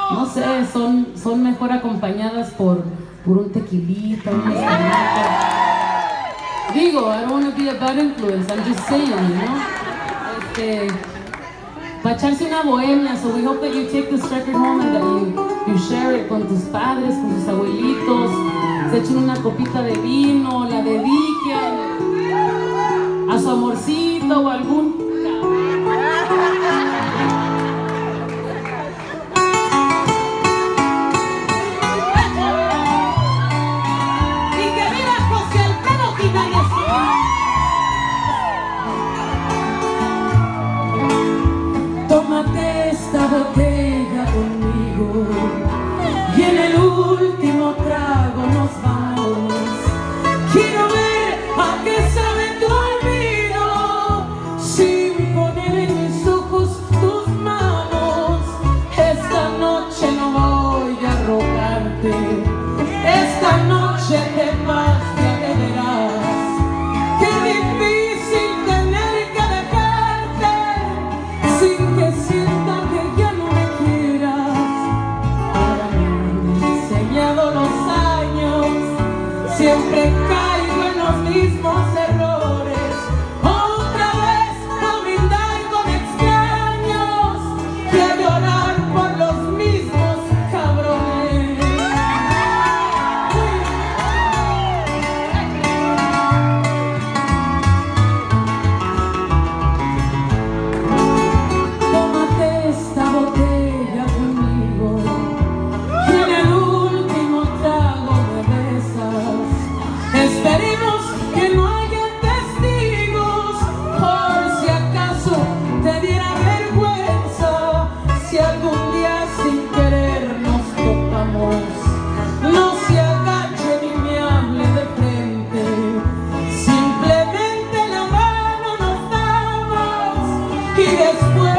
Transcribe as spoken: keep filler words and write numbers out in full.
no sé, son, son mejor acompañadas por, por un tequilita, un mezcalito. Digo, I don't want to be a bad influence, I'm just saying, you know? Este, para echarse una bohemia, so we hope that you take this record home and that you, you share it con tus padres, con tus abuelitos, se echen una copita de vino, la dediquen a su amorcito o algún... Tómate esta botella conmigo y en el último trago nos vamos. Quiero ver a qué sabe tu olvido sin poner en mis ojos tus manos. Esta noche no voy a rogarte, esta noche te vas y te verás. Qué difícil tener que dejarte sin que sienta que ya no me quieras. Ahora me han enseñado los años, siempre caigo en los mismos errores. Otra vez a brindar con extraños y a llorar por los mismos cabrones. Tómate esta botella conmigo y en el último trago me besas. Esperemos que no haya testigos por si acaso te diera vergüenza. Si algún día sin querer nos topamos, no se agache ni me hable de frente, simplemente la mano nos damos y después